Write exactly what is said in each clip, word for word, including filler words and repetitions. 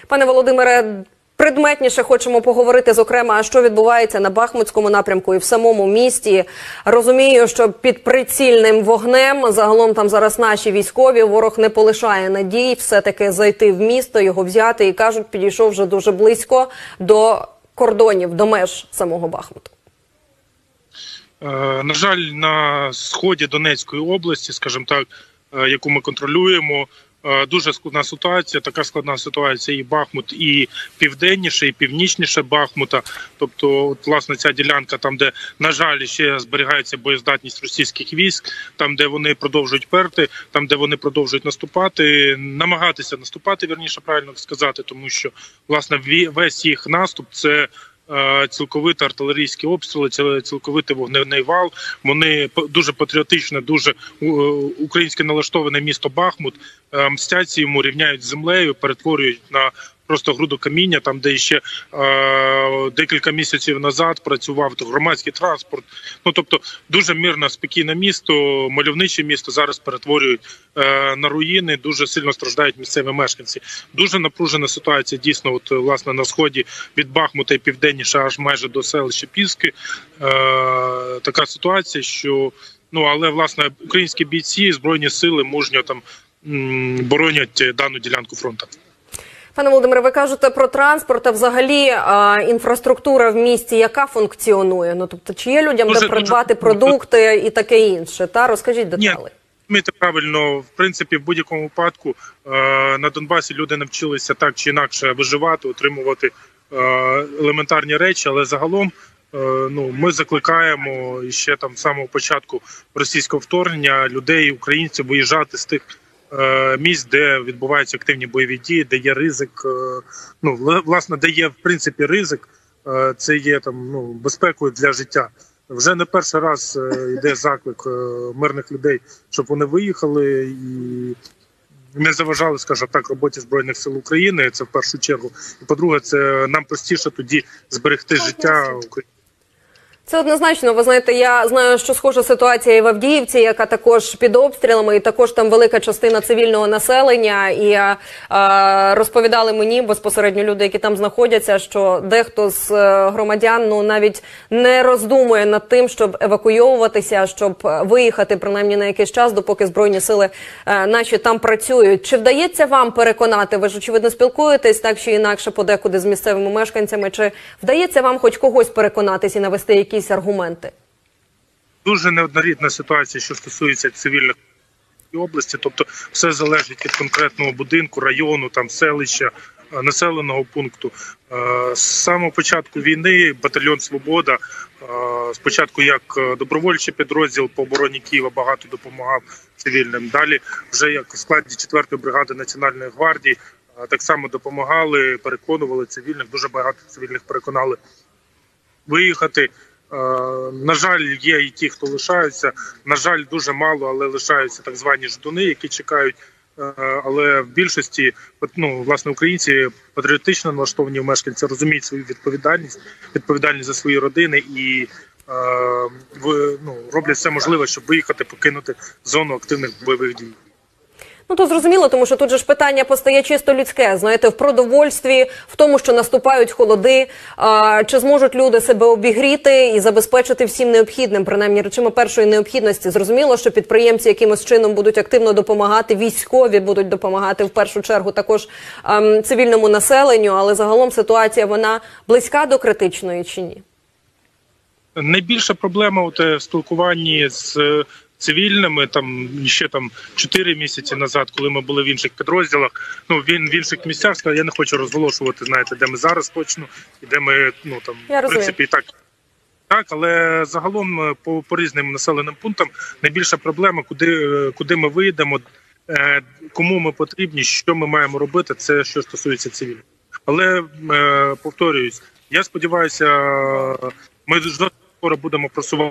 Пане Володимире, предметніше хочемо поговорити, зокрема, що відбувається на Бахмутському напрямку і в самому місті. Розумію, що під прицільним вогнем, загалом там зараз наші військові, ворог не полишає надій все-таки зайти в місто, його взяти, і кажуть, підійшов вже дуже близько до кордонів, до меж самого Бахмуту. На жаль, на сході Донецької області, скажімо так, яку ми контролюємо, дуже складна ситуація. Така складна ситуація і Бахмут, і південніше, і північніше Бахмута. Тобто, от, власне, ця ділянка, там, де, на жаль, ще зберігається боєздатність російських військ, там, де вони продовжують перти, там, де вони продовжують наступати, намагатися наступати, вірніше, правильно сказати, тому що, власне, весь їх наступ – це цілковито артилерійські обстріли, цілковитий вогневий вал. Вони дуже патріотичне, дуже українське налаштоване місто Бахмут, мстяться йому, рівняють з землею, перетворюють на просто груду каміння, там, де ще е, декілька місяців назад працював громадський транспорт. Ну, тобто, дуже мирне, спокійне місто, мальовниче місто зараз перетворюють е, на руїни, дуже сильно страждають місцеві мешканці. Дуже напружена ситуація, дійсно, от, власне, на сході від Бахмута і південніше, аж майже до селища Піски. Е, така ситуація, що, ну, але, власне, українські бійці, збройні сили мужньо там м, боронять дану ділянку фронту. Пане Володимире, ви кажете про транспорт, а взагалі а, інфраструктура в місті, яка функціонує? Ну, тобто, чи є людям дуже, де придбати дуже... продукти і таке інше? Та? Розкажіть деталі. Ні, це правильно. В принципі, в будь-якому випадку е, на Донбасі люди навчилися так чи інакше виживати, отримувати е, елементарні речі, але загалом е, ну, ми закликаємо ще там з самого початку російського вторгнення людей, українців, виїжджати з тих місць, де відбуваються активні бойові дії, де є ризик, ну, власне, де є, в принципі, ризик, це є там, ну, безпекою для життя. Вже не перший раз йде заклик мирних людей, щоб вони виїхали і не заважали, скажімо так, роботі Збройних сил України, це в першу чергу. І, по-друге, це нам простіше тоді зберегти життя України. Це однозначно. Ви знаєте, я знаю, що схожа ситуація і в Авдіївці, яка також під обстрілами, і також там велика частина цивільного населення. І е, розповідали мені безпосередньо люди, які там знаходяться, що дехто з громадян ну, навіть не роздумує над тим, щоб евакуйовуватися, щоб виїхати принаймні на якийсь час, допоки Збройні сили е, наші там працюють. Чи вдається вам переконати, ви ж очевидно спілкуєтесь так чи інакше подекуди з місцевими мешканцями, чи вдається вам хоч когось переконатись і навести якісь якісь аргументи? Дуже неоднорідна ситуація, що стосується цивільних області, тобто все залежить від конкретного будинку, району, там селища, населеного пункту. З самого початку війни батальйон «Свобода», спочатку як добровольчий підрозділ по обороні Києва, багато допомагав цивільним. Далі вже як в складі четвертої бригади Національної гвардії так само допомагали, переконували цивільних, дуже багато цивільних переконали виїхати. На жаль, є і ті, хто лишаються. На жаль, дуже мало, але лишаються так звані ждуни, які чекають. Але в більшості, ну, власне, українці патріотично налаштовані мешканці розуміють свою відповідальність, відповідальність за свої родини і ну, роблять все можливе, щоб виїхати, покинути зону активних бойових дій. Ну, то зрозуміло, тому що тут же ж питання постає чисто людське, знаєте, в продовольстві, в тому, що наступають холоди, а, чи зможуть люди себе обігріти і забезпечити всім необхідним, принаймні речами першої необхідності. Зрозуміло, що підприємці якимось чином будуть активно допомагати, військові будуть допомагати в першу чергу також а, цивільному населенню, але загалом ситуація, вона близька до критичної чи ні? Найбільша проблема у те спілкуванні з цивільними, там ще там чотири місяці назад, коли ми були в інших підрозділах, ну він в інших місцях, я не хочу розголошувати, знаєте, де ми зараз точно і де ми, ну там в принципі і так. Так, але загалом по, по різним населеним пунктам найбільша проблема, куди куди ми вийдемо, е, кому ми потрібні, що ми маємо робити, це що стосується цивільних. Але е, повторююсь, я сподіваюся, ми дуже скоро будемо просувати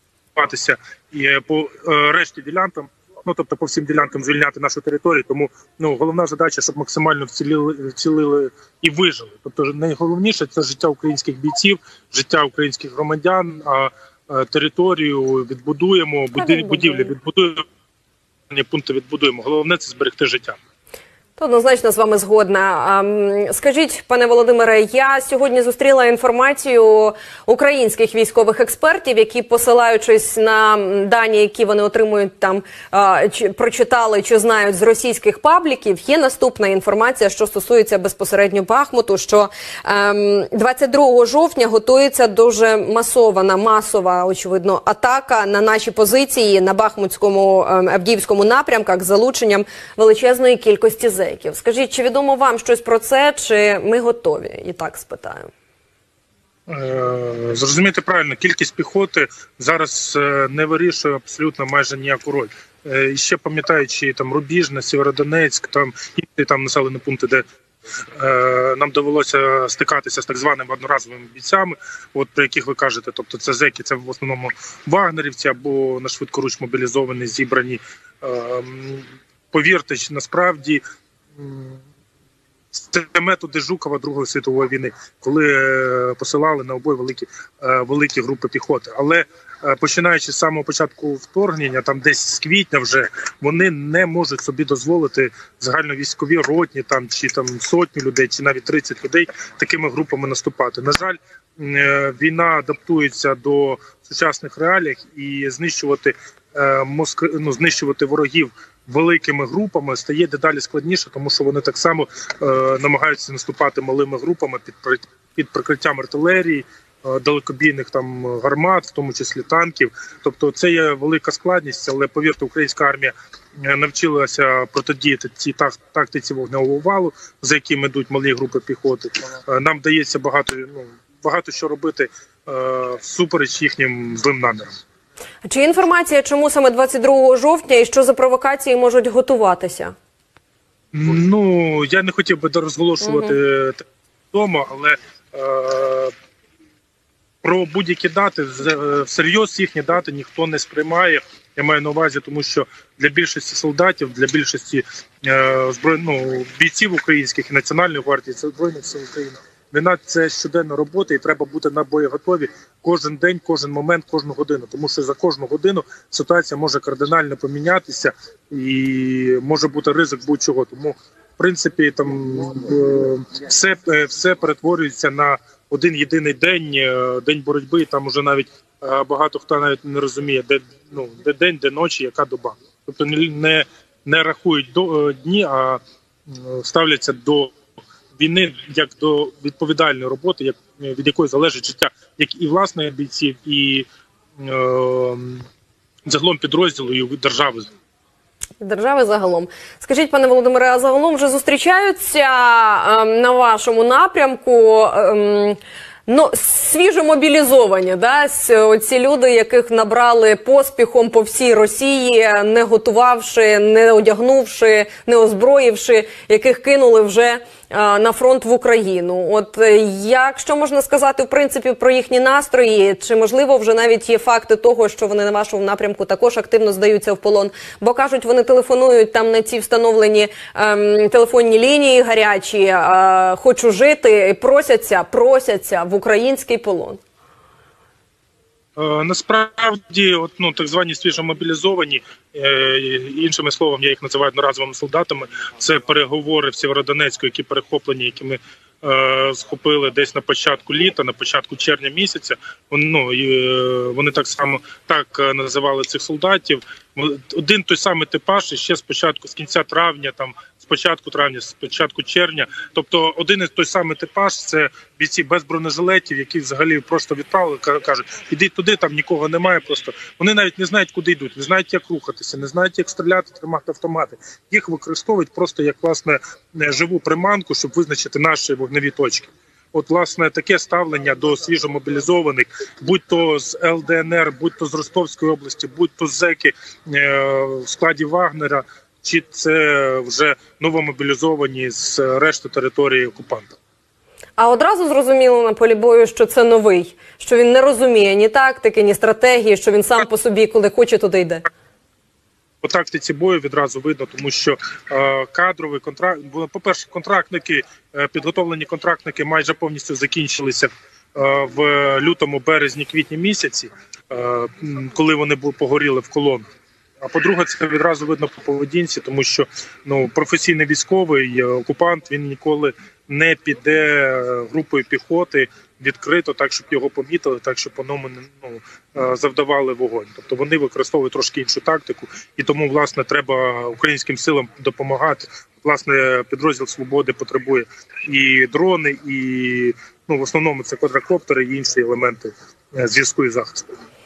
і по е, решті ділянкам, ну тобто по всім ділянкам звільняти нашу територію. Тому ну головна задача, щоб максимально вцілили, вцілили і вижили. Тобто найголовніше це життя українських бійців, життя українських громадян, а е, територію відбудуємо, будівлі відбудуємо, пункти відбудуємо. Головне це зберегти життя. То однозначно з вами згодна. Скажіть, пане Володимире, я сьогодні зустріла інформацію українських військових експертів, які, посилаючись на дані, які вони отримують там, чи прочитали, чи знають з російських пабліків, є наступна інформація, що стосується безпосередньо Бахмуту, що двадцять другого жовтня готується дуже масована, масова, очевидно, атака на наші позиції на Бахмутському, Авдіївському напрямках з залученням величезної кількості зеків. Скажіть, чи відомо вам щось про це, чи ми готові? І так спитаю. Е, зрозуміти правильно, кількість піхоти зараз не вирішує абсолютно майже ніяку роль. Е, ще пам'ятаючи там Рубіжне, Сєвєродонецьк, там інші там населені пункти, де е, нам довелося стикатися з так званими одноразовими бійцями, от про яких ви кажете, тобто це зеки, це в основному вагнерівці або на швидкоруч мобілізовані, зібрані. Е, повірте, насправді це методи Жукова Другої світової війни, коли посилали на обоє великі, великі групи піхоти. Але починаючи з самого початку вторгнення, там десь з квітня вже, вони не можуть собі дозволити загальновійськові ротні, там, чи там сотні людей, чи навіть тридцять людей такими групами наступати. На жаль, війна адаптується до сучасних реалій і знищувати, ну, знищувати ворогів великими групами стає дедалі складніше, тому що вони так само е, намагаються наступати малими групами під, під прикриттям артилерії, е, далекобійних там гармат, в тому числі танків. Тобто це є велика складність, але повірте, українська армія навчилася протидіяти цій тактиці вогневого валу, за яким йдуть малі групи піхоти. Е, нам вдається багато, ну, багато що робити е, всупереч їхнім злим намірам. Чи є інформація, чому саме двадцять другого жовтня і що за провокації можуть готуватися? Ну, я не хотів би розголошувати uh-huh. вдома, але е, про будь-які дати, всерйоз їхні дати ніхто не сприймає. Я маю на увазі, тому що для більшості солдатів, для більшості е, зброй, ну, бійців українських і Національної гвардії, це Збройних сил України. Війна – це щоденна робота і треба бути на боєготові кожен день, кожен момент, кожну годину. Тому що за кожну годину ситуація може кардинально помінятися і може бути ризик будь-чого. Тому, в принципі, там все, все перетворюється на один єдиний день, день боротьби. І там уже навіть багато хто навіть не розуміє, де, ну, де день, де ночі, яка доба. Тобто не, не рахують до, дні, а ставляться до війни як до відповідальної роботи, як, від якої залежить життя як і власних бійців, і е, загалом підрозділу, і держави. Держави загалом. Скажіть, пане Володимире, а загалом вже зустрічаються е, на вашому напрямку е, ну, свіжо мобілізовані, да? Оці люди, яких набрали поспіхом по всій Росії, не готувавши, не одягнувши, не озброївши, яких кинули вже на фронт в Україну. От як, що можна сказати, в принципі, про їхні настрої? Чи, можливо, вже навіть є факти того, що вони на вашому напрямку також активно здаються в полон? Бо, кажуть, вони телефонують там на ці встановлені ем, телефонні лінії гарячі, е, хочу жити, просяться, просяться в український полон. Насправді, от, ну, так звані свіжомобілізовані, е, іншими словами, я їх називаю одноразовими солдатами, це переговори в Сєвєродонецьку, які перехоплені, які ми е, схопили десь на початку літа, на початку червня місяця. Вони, ну, е, вони так само так називали цих солдатів. Один той самий типаж, і ще спочатку, з кінця травня, там, з початку травня, з початку червня. Тобто один і той самий типаж – це бійці без бронежилетів, які взагалі просто відправили, кажуть, іди туди, там нікого немає просто. Вони навіть не знають, куди йдуть, не знають, як рухатися, не знають, як стріляти, тримати автомати. Їх використовують просто як, власне, живу приманку, щоб визначити наші вогневі точки. От, власне, таке ставлення до свіжомобілізованих, будь-то з Ел Де Ен Ер, будь-то з Ростовської області, будь-то з зеки е, в складі Вагнера, чи це вже новомобілізовані з решти території окупанта. А одразу зрозуміло на полі бою, що це новий, що він не розуміє ні тактики, ні стратегії, що він сам по собі, коли хоче, туди йде. По тактиці бою відразу видно, тому що е, кадровий контракт, по-перше, контрактники, е, підготовлені контрактники майже повністю закінчилися е, в лютому, березні, квітні місяці, е, коли вони були погоріли в колонах. А по-друге, це відразу видно по поведінці, тому що ну професійний військовий окупант він ніколи не піде групою піхоти відкрито, так щоб його помітили, так щоб по ньому ну, завдавали вогонь. Тобто вони використовують трошки іншу тактику, і тому власне треба українським силам допомагати. Власне, підрозділ Свободи потребує і дрони, і ну в основному це квадрокоптери, і інші елементи зв'язку і захисту.